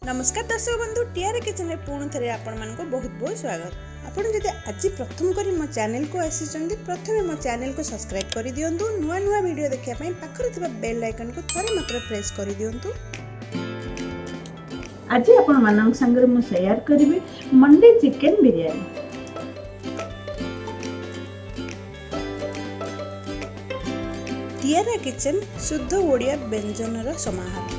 नमस्कार दर्शक बंधु टीआर किचन पुणी थे आपण मानक बहुत बहुत स्वागत। आपन जदि आज प्रथम करी मो चैनल को आसीचंदी प्रथमे मो चैनल को सब्सक्राइब करि दियंतु। नुआ नुआ वीडियो देखिया पई पाखरे थिबा बेल आइकन को थरे मात्र प्रेस करि दियंतु। आज आपण मानक संगे मु शेयर करबी मंडी चिकन बिरयानी। टीआर किचन शुद्ध ओडिया व्यंजनर समाहार।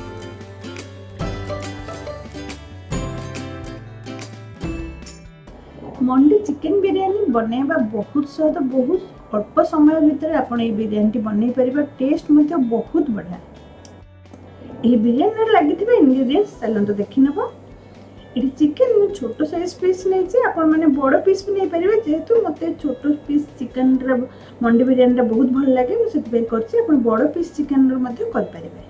मंडी चिकन बिरयानी बनैबा बहुत सहज, बहुत अल्प समय भितर आपण ए बिरयानी बनै परिबा। टेस्ट मते बहुत बढ़िया। ए बिरयानी लागिथिबा इंग्रेडिएंट्स चलंतो देखि नबो। एटी चिकन मु छोटो साइज पीस नै छै, आपण माने बड़ पीस भी नै परिबे। जेहेतु मते छोटो पीस चिकन रे मंडी बिरयानी रे बहुत भल लागे, मु सेति कर छी। आपण बड़ पीस चिकन रे मते कर परिबे।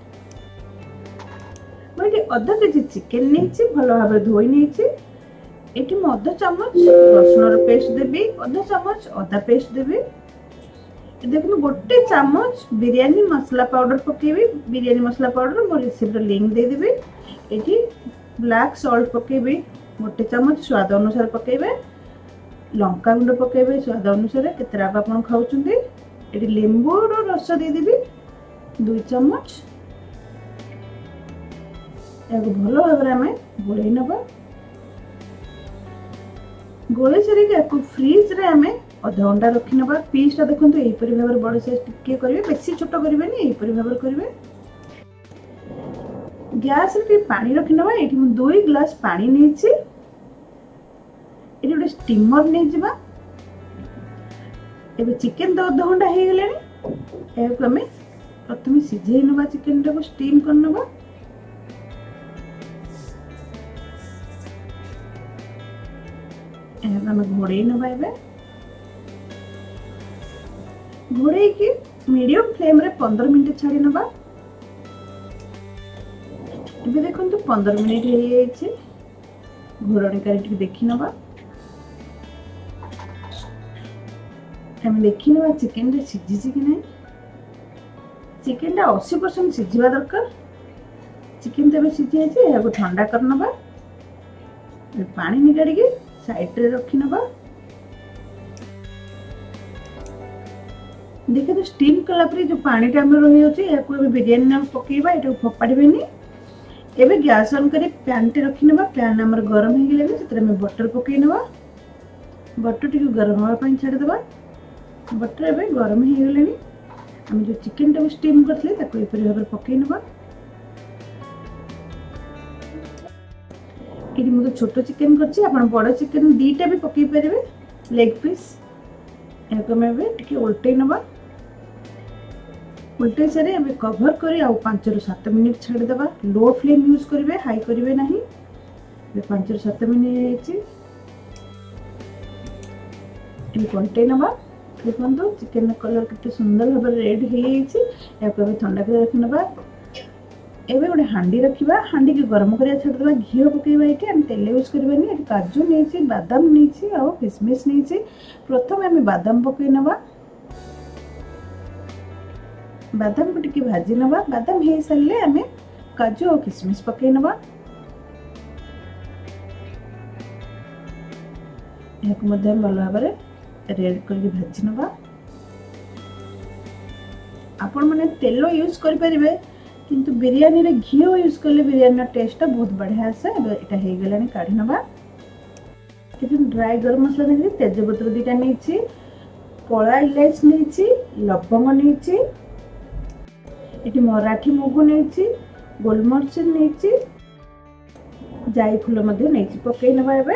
मु एटी आधा केजी चिकन नै छै, भलो भाबे धोई नै छै। एटी मु आधा चम्मच रसुन पेस्ट देबी, आधा चम्मच अदा पेस्ट देबी। देखो गोटे चम्मच बिरयानी मसला पाउडर पकेबी। बिरयानी मसला पाउडर मो रेसिपी लिंक दे देबी। एटी ब्लैक सॉल्ट पकेबी, गोटे चम्मच स्वाद अनुसार पकेबे। लंका गुंड पकेबे स्वाद अनुसार, केतरा आपण खाउचुंदी। एटी लेंबू रो रस दे देबी 2 चम्मच। एगो भलो भाबरे हमें गोळै नबा। गोले सरी के फ्रिज रे हमें आधा घंटा रखी नबा। पीसटा देखंतु एही परि भाबर बड़ साइज टिके करिवे, बेसी छोटो करिवेनी, एही परि भाबर करिवे। गैस रे पानी रखी नबा। एठी मु 2 ग्लास पानी नेछि। एठी गोटे स्टीमर नै जिबा। एबे चिकन तो आधा घंटा हे गेलेनी। एको हमें प्रथमे सिझेइ नबा, चिकन टा को स्टीम कर नबा। घोड़े नबा। घोड़े की मीडियम फ्लेम रे 15 मिनट छाड़ी नबा। इबे देखंतु 15 मिनट हे जायछि। घोड़े काटी देखि नबा। हम देखि नबा चिकन रे सिझिछि कि नै। चिकन टा 80% सिझिबा दरकार। चिकन तबे सिझि जायछि। एगो ठंडा कर नबा। पानी निकाडी के साइड रे रखी नबा। देखो तो स्टीम कला पर जो पानी टा हमर रही होची, याको एबे बिरयानी न पकेबा। एटा फपाडीबेनी। एबे गैस ऑन करे पैन टे रखी नबा। पैन हमर गरम हे गेले, सेतरे में बटर पके नबा। बटर टिक गरम होबा पई छाड़ देबा। बटर एबे गरम हे गेलेनी। हम जो चिकन टा स्टीम करथले ताको एपरि भाबर पके नबा। एटी मु छोटो चिकन करछि, आपण बड़ चिकन दीटा भी पके परिबे। लेग पीस एको में भी टिके उल्टे नबा। उल्टे सारे हमें कवर करी आ 5 ରୁ 7 मिनिट छाड़ देबा। लो फ्लेम यूज करिवे, हाई करिवे नाही। 5 ରୁ 7 मिनिट छी इन कंटे नबा। देखंतु चिकन कलर किते सुंदर भाबे रेड हे छी। एको भी ठंडा कर रख नबा। एबे गोटे हांडी रखिबा। हांडी के गरम करिया छाड़ देबा। घी पकेबा। एठी हम तेल यूज करबेनी। एठी काजू नै छी, बादाम नै छी आ किशमिश नै छी। प्रथम हम बादाम पके नबा। बादाम को टिके भाजी नबा। बादाम हे सल्ले हमें काजू और किशमिश पके नबा। एक मध्यम भलो भाबरे रेड करके भाजी नबा। आपण माने तेल यूज कर परिबे, किंतु बिरयानी रे घी यूज करले बिरयानी टेस्ट बहुत बढ़िया आसे। एटा हे गेलानी काढी नबा। किछु ड्राई गरम मसला नै, तेजपत्र दिटा नै छी, कला इलायची नै छी, लवंग नै छी, एटी मराठी मुगु नै छी, गोलमरिच नै छी, जाई फूल मध्ये नै छी। पके नबा। एबे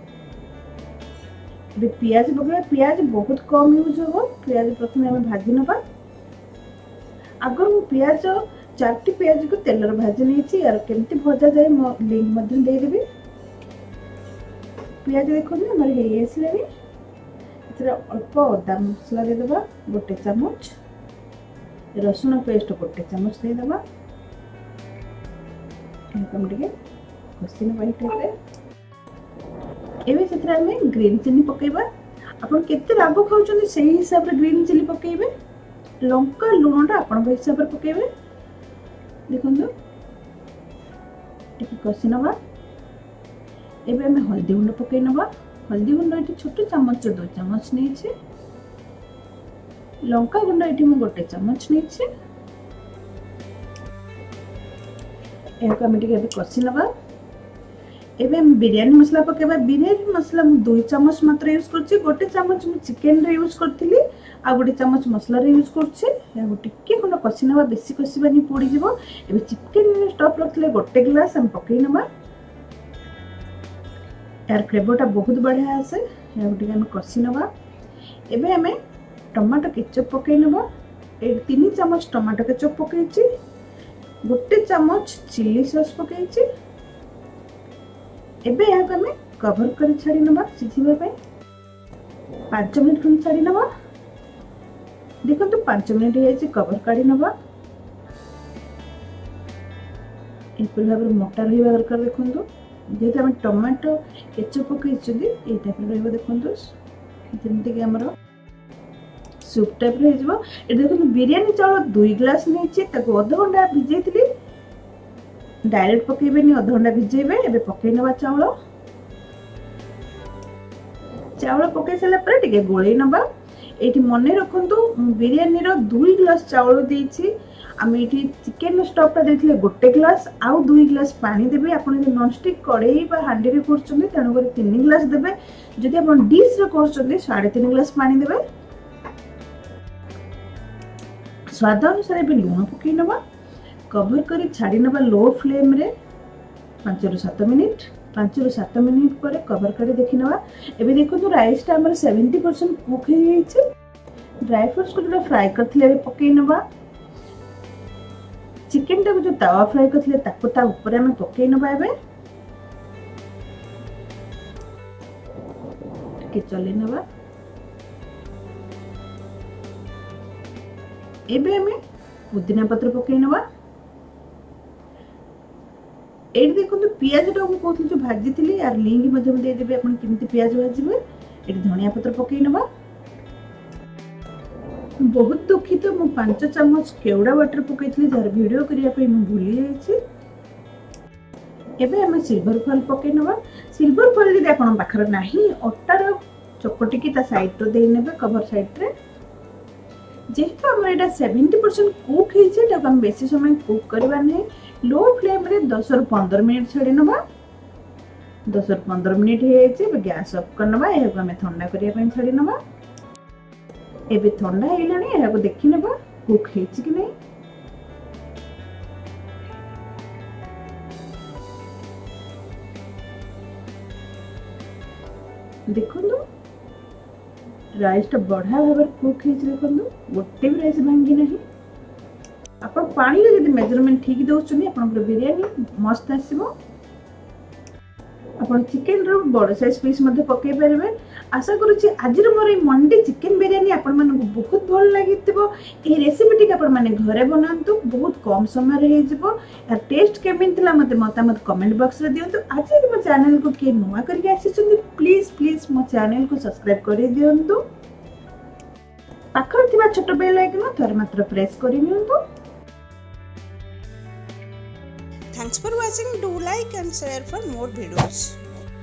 प्याज पके। प्याज बहुत कम यूज हो। प्याज प्रथमे हम भाजी नबा। अगर मु प्याज 4टी प्याज को तेल रे भाजी नै छी। यार केमती भजा जाय मो लिंक मध्ये दे देबी। प्याज देखो ना हमर हे आसलेनी। इतरा अल्प अदा मसला दे देबा, गोटे चम्मच रसुन पेस्ट गोटे चम्मच दे देबा। एकदम टिके कसी न बाई टाइप रे। एबे सेतरा में ग्रीन चिली पकेबा। आपण केते रागो खाउछन सेही हिसाब रे ग्रीन चिली पकेबे। लंका लूणटा आपण हिसाब रे पकेबे। देखो टिके कसी नबा। एबे हमें हल्दी गुंड पकई नबा। हल्दी गुंड ये छोट चम्मच 2 चम्मच नहीं। लंका गुंड ये मु 1 चम्मच नहीं। एक आम टे कषि नबा। एबे हम बिरयानी मसला पकेबा। बिरयानी मसला मु 2 चम्मच मात्र यूज करछि। 1 चम्मच मु चिकन रे यूज करथिली आ 1 चम्मच मसला रे यूज करछि। या टिके कोन कषि नबा, बेसी कषिबानी पोड़ी जिवो। एबे चिकन स्टफ रखले 1 ग्लास हम पकई नबा। यार फ्लेवरटा बहुत बढ़िया आसे। या टिके हम कषि नबा। एबे हमें टमाटो केचप पकई नबा। 3 चम्मच टमाटो केचप पकईछि। 1 चम्मच चिली सॉस पकईछि। एबे यहाँ को हमें कवर कर छाड़ी नबा सिझिबा पे 5 मिनिट खन छाड़ी नबा। देखो तो 5 मिनिट हे कवर काढ़ी नबा। एपरि भाबरे मोटा रहिबा दरकार। देखो जेते हम टमाटो केचप पकईछुदी ए टाइप रहइबो। देखो जेमति कि हमर सूप टाइप रे हिजबो। ए देखो बिरयानी चावल 2 ग्लास नेछि ताको आधा घंटा भिजेइतली। डायरेक्ट पकेबेनी, आधा घंटा भिजेबे। एबे पकई नबा चावल। चावल पकई सला पर टिके गोळै नबा। एठी मने रखंतु बिरयानी रो 2 ग्लास चावल देछि। हम एठी चिकन स्टफ ता देथिले 1 ग्लास आ 2 ग्लास पानी देबे। आपण जे नॉन स्टिक कढ़ाई बा हांडी रे करछन्ते तणो कर 3 ग्लास देबे। जदि आपण डिश रे करछन्ते 3.5 ग्लास पानी देबे। स्वाद अनुसार एबे लूण पकई नबा। कवर करी छाड़ी नबा लो फ्लेम रे 5 रु 7 मिनिट। 5 रु 7 मिनिट पर कवर करी देखि नबा। एबे देखो तो राइस टा हमर 70% कुक हो जाइछे। ड्राई फ्रूट्स को जो फ्राई करथिले एबे पकई नबा। चिकन टा को जो तावा फ्राई करथिले ताको ता ऊपर हमें पकई नबा। एबे के चले नबा। एबे हमें पुदीना पत्र पकई नबा। एठी देखो पियाज टा को कहथि जो भाजी थिली यार लिंक मध्ये दे देबे अपन किमती पियाज भाजीबे। एठी धनिया पत्र पकई नबा। बहुत दुखित मु 5 चम्मच केवड़ा वाटर पकईथली जार वीडियो करिया पे मु भूली जाईछि। एबे हम सिल्वर फॉइल पकई नबा। सिल्वर फॉइल यदि अपन पाखर नाही अटार चकटी की ता साइड रो दे नेबे कवर साइड रे। जेहेतु हमर एटा 70% कुक हेछि त हम बेसी समय कुक करबा नै। लो फ्लेम रे 10 रु 15 मिनिट छाड़ी नबा। 10 रु 15 मिनिट हे जाइछे। बे गैस ऑफ कर नबा। एहा को हमें ठंडा करिया पे छाड़ी नबा। एबे ठंडा हेलानी एहा को देखि नबा कुक हेछि कि नै। देखंदो राइस टा बढ़िया भाव कुक हेछि। देखंदो गोटे भी राइस भांगी नहीं। आपण पानी रे जदि मेजरमेंट ठीक दउछनी आपण बिरयानी मस्त आसीबो। आपण चिकन रो बड़ साइज पीस मध्ये पकई परबे। आशा करूची आज मोर मंडी चिकन बिरयानी आपण मन को बहुत भल लागितबो। ए रेसिपी टिक आपण माने घरे बनांतु। बहुत कम समय रे हे जिवो। या टेस्ट केमिनतला मते मतामत कमेंट बॉक्स रे दियंतु। आज यदि मो चैनल को के नुवा करके आसीछन्ती प्लीज मो चैनल को सब्सक्राइब करि दियंतु। पाखर थिबा छोट बेल आइकन थर मात्र प्रेस करि नियंतु। Thanks for watching. Do like and share for more videos.